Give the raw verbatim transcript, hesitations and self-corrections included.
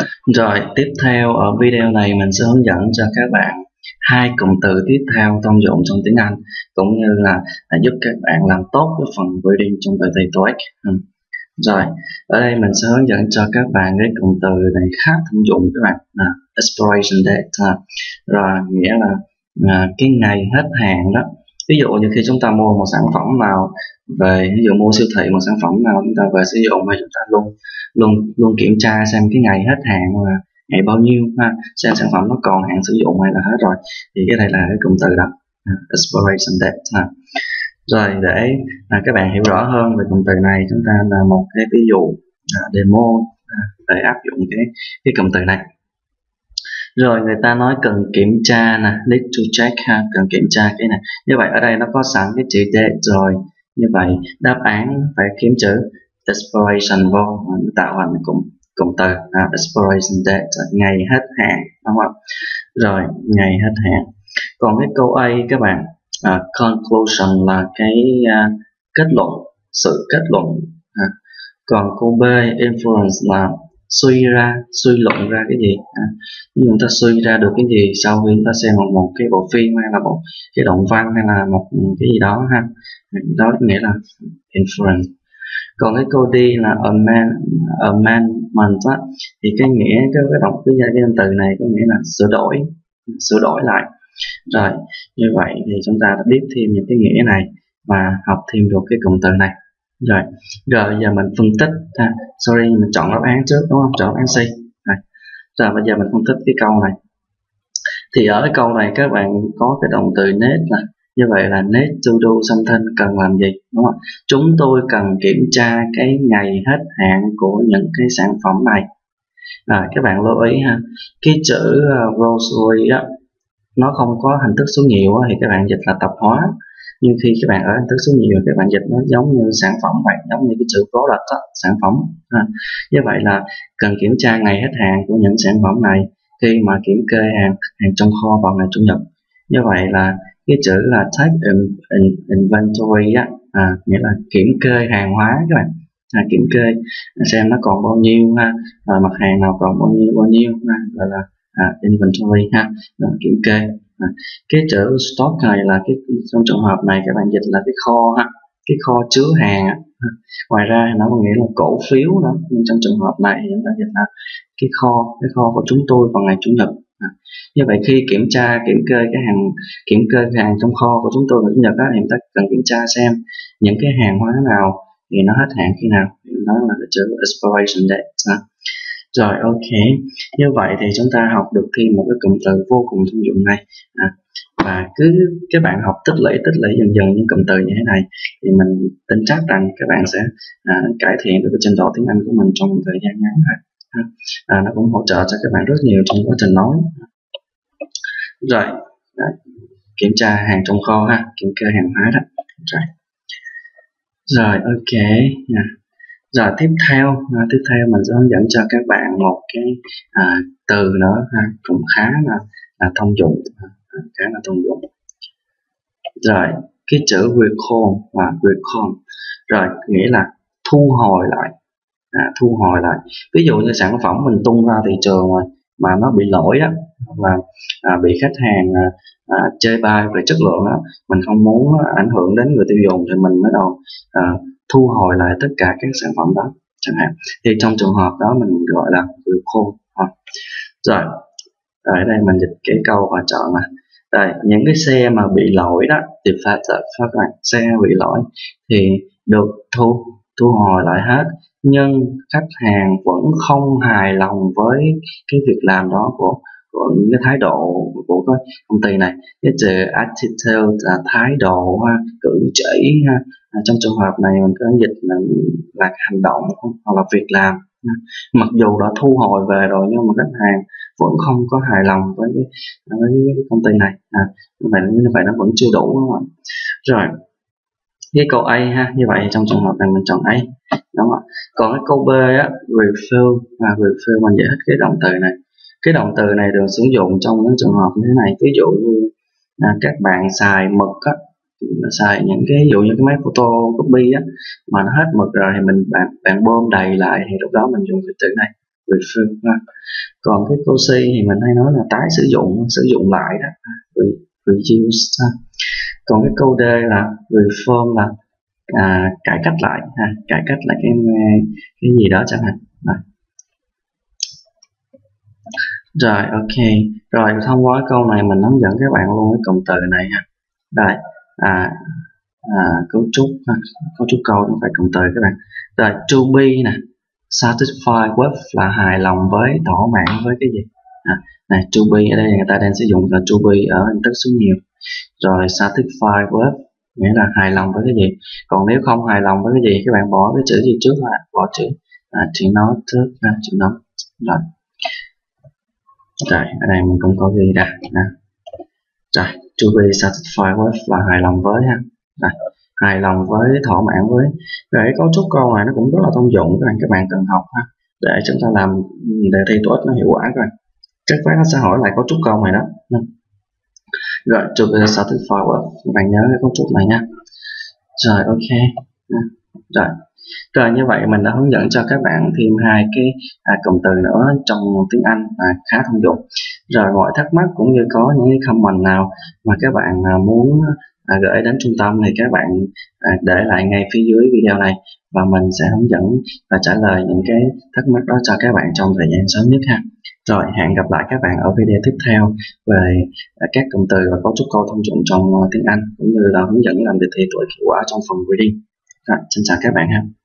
Rồi, tiếp theo ở video này mình sẽ hướng dẫn cho các bạn hai cụm từ tiếp theo thông dụng trong tiếng Anh, cũng như là à, giúp các bạn làm tốt cái phần reading trong bài thi TOEIC. Ừ. Rồi, ở đây mình sẽ hướng dẫn cho các bạn cái cụm từ này khá thông dụng các bạn, là expiration date. À. Rồi, nghĩa là à, cái ngày hết hạn đó. Ví dụ như khi chúng ta mua một sản phẩm nào về, ví dụ mua siêu thị một sản phẩm nào chúng ta về sử dụng, thì chúng ta luôn luôn luôn kiểm tra xem cái ngày hết hạn là ngày bao nhiêu ha, xem sản phẩm nó còn hạn sử dụng hay là hết rồi, thì cái này là cái cụm từ đó, expiration date ha. Rồi, để à, các bạn hiểu rõ hơn về cụm từ này, chúng ta là một cái ví dụ à, demo à, để áp dụng cái cái cụm từ này. Rồi, người ta nói cần kiểm tra nè, need to check ha, cần kiểm tra cái này. Như vậy ở đây nó có sẵn cái chữ date rồi, như vậy đáp án phải kiếm chữ expiration vô, tạo thành cụm cụm từ à, expiration date, ngày hết hạn, đúng không? Rồi, ngày hết hạn. Còn cái câu A các bạn, à, conclusion là cái à, kết luận, sự kết luận. À. Còn câu B, inference là suy ra, suy luận ra cái gì. À. Ví dụ chúng ta suy ra được cái gì sau khi chúng ta xem một, một cái bộ phim hay là một cái đoạn văn hay là một cái gì đó ha. Đó nghĩa là inference. Còn cái câu D là amend, amendment á, thì cái nghĩa cái cái động cái danh từ này có nghĩa là sửa đổi, sửa đổi lại. Rồi, như vậy thì chúng ta đã biết thêm những cái nghĩa này và học thêm được cái cụm từ này. Rồi, rồi giờ mình phân tích ha. Sorry, mình chọn đáp án trước đúng không? Chọn đáp án C. Rồi. Rồi bây giờ mình phân tích cái câu này. Thì ở cái câu này các bạn có cái động từ need là như vậy là need to do something, cần làm gì, đúng không? Chúng tôi cần kiểm tra cái ngày hết hạn của những cái sản phẩm này. À, các bạn lưu ý ha, cái chữ uh, grocery á, nó không có hình thức số nhiều á, thì các bạn dịch là tạp hóa. Nhưng khi các bạn ở hình thức số nhiều, các bạn dịch nó giống như sản phẩm vậy, giống như cái chữ product đó, sản phẩm. À, như vậy là cần kiểm tra ngày hết hạn của những sản phẩm này khi mà kiểm kê hàng hàng trong kho vào ngày chủ nhật. Như vậy là cái chữ là take in, in, inventory á, à, nghĩa là kiểm kê hàng hóa các bạn. À, kiểm kê xem nó còn bao nhiêu ha, à, mặt hàng nào còn bao nhiêu bao nhiêu ha, gọi là à, inventory ha, à, kiểm kê. À, cái chữ stock này là cái trong trường hợp này các bạn dịch là cái kho ha, cái kho chứa hàng. À, ngoài ra nó có nghĩa là cổ phiếu nữa, nhưng trong trường hợp này chúng ta dịch là cái kho, cái kho của chúng tôi vào ngày chủ nhật. À, như vậy khi kiểm tra kiểm kê cái hàng kiểm kê hàng trong kho của chúng tôi vào chủ nhật á, thì chúng ta cần kiểm tra xem những cái hàng hóa nào thì nó hết hạn khi nào, đó là cái chữ expiration date. À. Rồi, ok, như vậy thì chúng ta học được thêm một cái cụm từ vô cùng thông dụng này. À, và cứ các bạn học tích lũy tích lũy dần dần những cụm từ như thế này, thì mình tin chắc rằng các bạn sẽ à, cải thiện được cái trình độ tiếng Anh của mình trong một thời gian ngắn. À, à, nó cũng hỗ trợ cho các bạn rất nhiều trong quá trình nói. Rồi, à, kiểm tra hàng trong kho ha, kiểm kê hàng hóa đó. Rồi, rồi ok. À. Rồi tiếp theo, à, tiếp theo mình sẽ hướng dẫn cho các bạn một cái à, từ nữa ha, cũng khá là, là thông dụng, à, khá là thông dụng. Rồi cái chữ recall và recall, rồi nghĩa là thu hồi lại, à, thu hồi lại. Ví dụ như sản phẩm mình tung ra thị trường rồi mà nó bị lỗi á, hoặc là à, bị khách hàng à, à, chê bai về chất lượng á, mình không muốn ảnh hưởng đến người tiêu dùng, thì mình mới đầu à, thu hồi lại tất cả các sản phẩm đó chẳng hạn. Thì trong trường hợp đó mình gọi là recall. Rồi ở đây mình dịch cái câu và chọn là đây, những cái xe mà bị lỗi đó, defective các bạn, xe bị lỗi thì được thu thu hồi lại hết, nhưng khách hàng vẫn không hài lòng với cái việc làm đó của của những cái thái độ của cái công ty này. Cái từ attitude là thái độ ha, cử chỉ ha. À, trong trường hợp này mình có dịch là, là hành động hoặc là việc làm. À, mặc dù đã thu hồi về rồi nhưng mà khách hàng vẫn không có hài lòng với cái, với cái công ty này. À, như vậy như vậy nó vẫn chưa đủ, đúng không ạ? Rồi cái câu A ha, như vậy trong trường hợp này mình chọn A, đúng không? Còn cái câu B á, refill, à, refill mình giải thích cái động từ này. Cái động từ này được sử dụng trong những trường hợp như thế này. Ví dụ như à, các bạn xài mực á, xài những cái ví dụ như cái máy photocopy á, mà nó hết mực rồi thì mình bạn bạn bơm đầy lại, thì lúc đó mình dùng cái từ này refill ha. Còn cái câu C thì mình hay nói là tái sử dụng, sử dụng lại đó, reuse ha. Còn cái câu D là reform là à, cải cách lại ha, cải cách lại cái cái gì đó chẳng hạn. Rồi. Rồi ok, rồi thông qua câu này mình hướng dẫn các bạn luôn cái cụm từ này ha. Đây, à, à, cấu trúc ha. Cấu trúc câu không phải cụm từ các bạn. Rồi to be nè, satisfied with là hài lòng với, thỏa mãn với cái gì. À, này to be ở đây người ta đang sử dụng là to be ở hình thức số nhiều. Rồi satisfied with nghĩa là hài lòng với cái gì. Còn nếu không hài lòng với cái gì các bạn bỏ cái chữ gì trước là bỏ chữ à, chữ not trước ha, chữ not. Rồi. Rồi, ở đây mình cũng có ghi ra. À. Rồi, to be satisfied with là hài lòng với ha. Rồi, hài lòng với, thỏa mãn với. Rồi cái cấu trúc câu này nó cũng rất là thông dụng các bạn, các bạn cần học ha, để chúng ta làm đề thi TOEIC nó hiệu quả các bạn. Chắc chắn nó sẽ hỏi lại cấu trúc câu này đó. Rồi, to be satisfied with, các bạn nhớ cái cấu trúc này nha. Rồi, ok. Rồi. Rồi như vậy mình đã hướng dẫn cho các bạn thêm hai cái à, cụm từ nữa trong tiếng Anh à, khá thông dụng. Rồi mọi thắc mắc cũng như có những cái comment nào mà các bạn à, muốn à, gửi đến trung tâm thì các bạn à, để lại ngay phía dưới video này và mình sẽ hướng dẫn và trả lời những cái thắc mắc đó cho các bạn trong thời gian sớm nhất ha. Rồi hẹn gặp lại các bạn ở video tiếp theo về à, các cụm từ và cấu trúc câu thông dụng trong uh, tiếng Anh cũng như là hướng dẫn làm đề thi TOEIC hiệu quả trong phần reading. Rồi, xin chào các bạn ha.